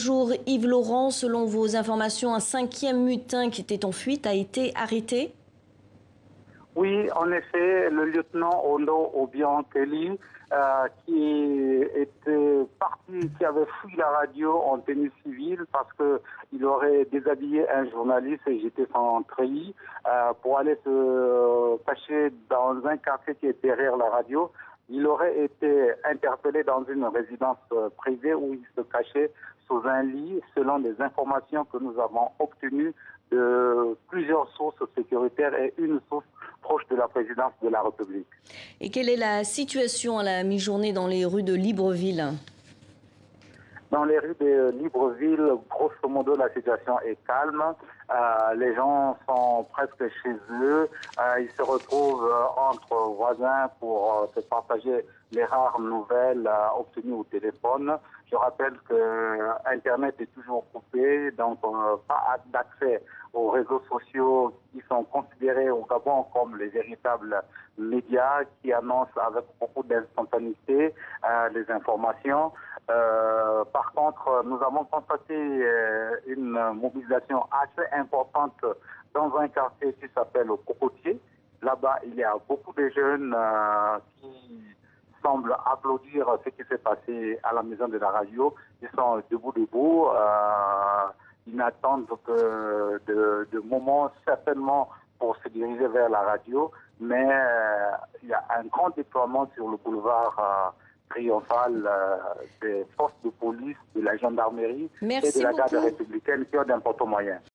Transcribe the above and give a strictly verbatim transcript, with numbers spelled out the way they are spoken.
Bonjour Yves Laurent, selon vos informations, un cinquième mutin qui était en fuite a été arrêté. Oui, en effet, le lieutenant Ondo Obiang Kelly, euh, qui était parti, qui avait fui la radio en tenue civile parce qu'il aurait déshabillé un journaliste et j'étais son treillis euh, pour aller se cacher dans un quartier qui est derrière la radio. Il aurait été interpellé dans une résidence privée où il se cachait sous un lit, selon les informations que nous avons obtenues de plusieurs sources sécuritaires et une source proche de la présidence de la République. Et quelle est la situation à la mi-journée dans les rues de Libreville? Dans les rues de Libreville, grosso modo, la situation est calme. Euh, les gens sont presque chez eux. Euh, ils se retrouvent euh, entre voisins pour euh, se partager les rares nouvelles euh, obtenues au téléphone. Je rappelle que euh, Internet est toujours coupé, donc euh, pas d'accès aux réseaux sociaux qui sont considérés au Gabon comme les véritables médias qui annoncent avec beaucoup d'instantanéité euh, les informations. Euh, par contre, nous avons constaté euh, une mobilisation assez importante dans un quartier qui s'appelle le Cocotier. Là-bas, il y a beaucoup de jeunes euh, qui semblent applaudir ce qui s'est passé à la maison de la radio. Ils sont debout, debout. Euh, ils n'attendent que de, de moments certainement pour se diriger vers la radio. Mais euh, il y a un grand déploiement sur le boulevard euh, triomphal euh, des forces de police, de la gendarmerie Merci et de la garde beaucoup. républicaine qui ont d'importants moyens.